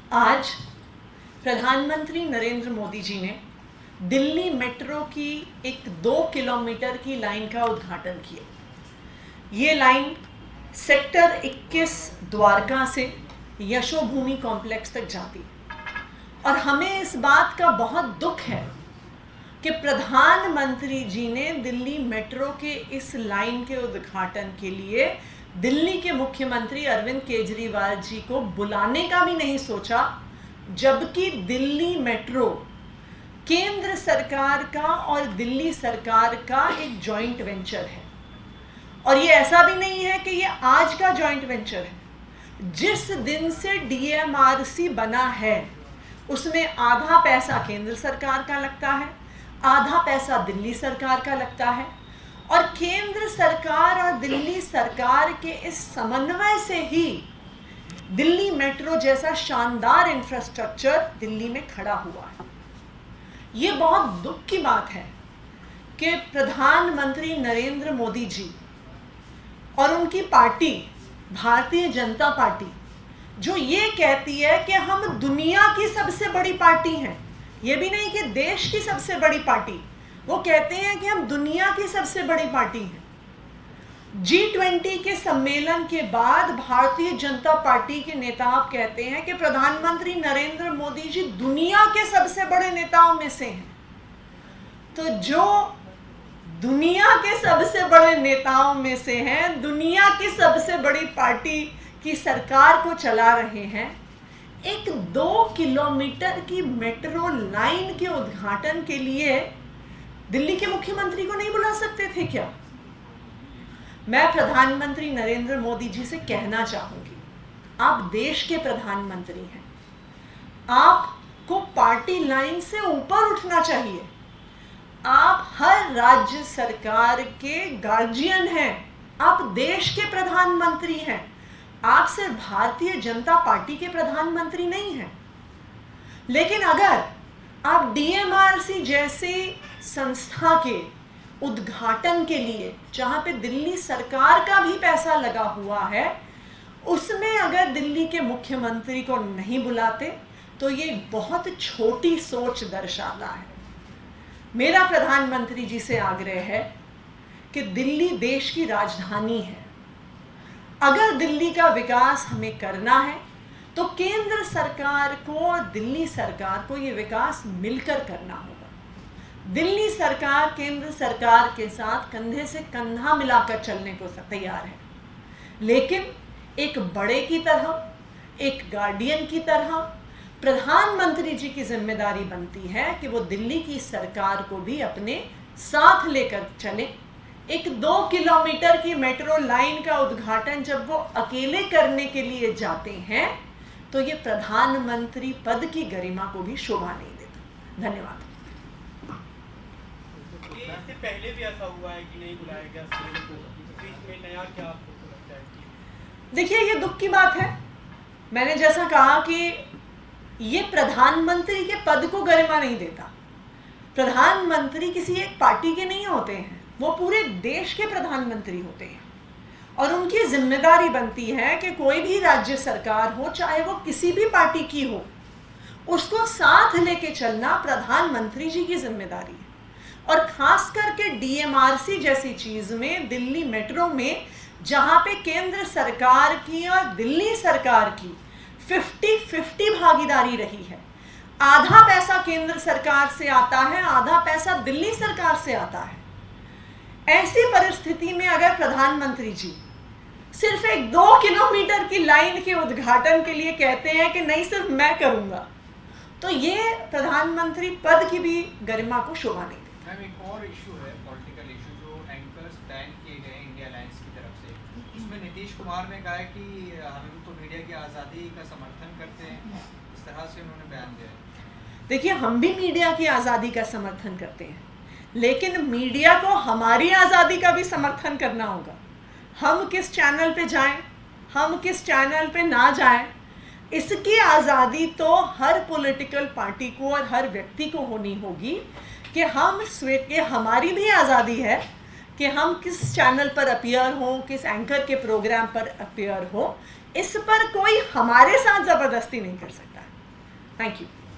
आज प्रधानमंत्री नरेंद्र मोदी जी ने दिल्ली मेट्रो की एक 2 किलोमीटर की लाइन का उद्घाटन किया। ये लाइन सेक्टर 21 द्वारका से यशोभूमि कॉम्प्लेक्स तक जाती है और हमें इस बात का बहुत दुख है कि प्रधानमंत्री जी ने दिल्ली मेट्रो के इस लाइन के उद्घाटन के लिए दिल्ली के मुख्यमंत्री अरविंद केजरीवाल जी को बुलाने का भी नहीं सोचा, जबकि दिल्ली मेट्रो केंद्र सरकार का और दिल्ली सरकार का एक जॉइंट वेंचर है। और ये ऐसा भी नहीं है कि ये आज का जॉइंट वेंचर है। जिस दिन से DMRC बना है उसमें आधा पैसा केंद्र सरकार का लगता है, आधा पैसा दिल्ली सरकार का लगता है और केंद्र सरकार और दिल्ली सरकार के इस समन्वय से ही दिल्ली मेट्रो जैसा शानदार इंफ्रास्ट्रक्चर दिल्ली में खड़ा हुआ है। ये बहुत दुख की बात है कि प्रधानमंत्री नरेंद्र मोदी जी और उनकी पार्टी भारतीय जनता पार्टी जो ये कहती है कि हम दुनिया की सबसे बड़ी पार्टी हैं, ये भी नहीं कि देश की सबसे बड़ी पार्टी, वो कहते हैं कि हम दुनिया की सबसे बड़ी पार्टी हैं। G20 के सम्मेलन के बाद भारतीय जनता पार्टी के नेता कहते हैं कि प्रधानमंत्री नरेंद्र मोदी जी दुनिया के सबसे बड़े नेताओं में से हैं। तो जो दुनिया के सबसे बड़े नेताओं में से हैं, दुनिया की सबसे बड़ी पार्टी की सरकार को चला रहे हैं, एक 2 किलोमीटर की मेट्रो लाइन के उद्घाटन के लिए दिल्ली के मुख्यमंत्री को नहीं बुला सकते थे क्या? मैं प्रधानमंत्री नरेंद्र मोदी जी से कहना चाहूंगी, आप देश के प्रधानमंत्री हैं, आपको पार्टी लाइन से ऊपर उठना चाहिए। आप हर राज्य सरकार के गार्जियन हैं, आप देश के प्रधानमंत्री हैं, आप सिर्फ भारतीय जनता पार्टी के प्रधानमंत्री नहीं हैं। लेकिन अगर आप DMRC जैसी संस्था के उद्घाटन के लिए, जहां पे दिल्ली सरकार का भी पैसा लगा हुआ है, उसमें अगर दिल्ली के मुख्यमंत्री को नहीं बुलाते तो ये बहुत छोटी सोच दर्शाता है। मेरा प्रधानमंत्री जी से आग्रह है कि दिल्ली देश की राजधानी है। अगर दिल्ली का विकास हमें करना है तो केंद्र सरकार को और दिल्ली सरकार को ये विकास मिलकर करना होगा। दिल्ली सरकार केंद्र सरकार के साथ कंधे से कंधा मिलाकर चलने को तैयार है, लेकिन एक बड़े की तरह, एक गार्डियन की तरह प्रधानमंत्री जी की जिम्मेदारी बनती है कि वो दिल्ली की सरकार को भी अपने साथ लेकर चले। एक 2 किलोमीटर की मेट्रो लाइन का उद्घाटन जब वो अकेले करने के लिए जाते हैं तो ये प्रधानमंत्री पद की गरिमा को भी शोभा नहीं देता। धन्यवाद। इससे पहले भी ऐसा हुआ है कि नहीं बुलाया गया, इसमें नया क्या आपको लगता है? देखिए, ये दुख की बात है। मैंने जैसा कहा कि ये प्रधानमंत्री के पद को गरिमा नहीं देता। प्रधानमंत्री किसी एक पार्टी के नहीं होते हैं, वो पूरे देश के प्रधानमंत्री होते हैं और उनकी जिम्मेदारी बनती है कि कोई भी राज्य सरकार हो, चाहे वो किसी भी पार्टी की हो, उसको साथ लेके चलना प्रधानमंत्री जी की जिम्मेदारी है। और खास करके DMRC जैसी चीज में, दिल्ली मेट्रो में, जहां पे केंद्र सरकार की और दिल्ली सरकार की 50-50 भागीदारी रही है, आधा पैसा केंद्र सरकार से आता है, आधा पैसा दिल्ली सरकार से आता है। ऐसी परिस्थिति में अगर प्रधानमंत्री जी सिर्फ एक 2 किलोमीटर की लाइन के उद्घाटन के लिए कहते हैं कि नहीं सिर्फ मैं करूंगा, तो ये प्रधानमंत्री पद की भी गरिमा को शोभा नहीं देता। मैम, एक और इशू है, पॉलिटिकल इशू, जो एंकर्स बैन किए गए इंडिया अलायंस की तरफ से। उसमें नीतीश कुमार ने कहा है कि हम तो मीडिया की आज़ादी का समर्थन करते हैं, इस तरह से उन्होंने बयान दिया है। देखिए, हम भी मीडिया की आज़ादी का समर्थन करते हैं, लेकिन मीडिया को हमारी आज़ादी का भी समर्थन करना होगा। हम किस चैनल पे जाएं, हम किस चैनल पे ना जाएं, इसकी आज़ादी तो हर पॉलिटिकल पार्टी को और हर व्यक्ति को होनी होगी कि हमारी भी आज़ादी है कि हम किस चैनल पर अपीयर हो, किस एंकर के प्रोग्राम पर अपीयर हो, इस पर कोई हमारे साथ ज़बरदस्ती नहीं कर सकता। Thank you.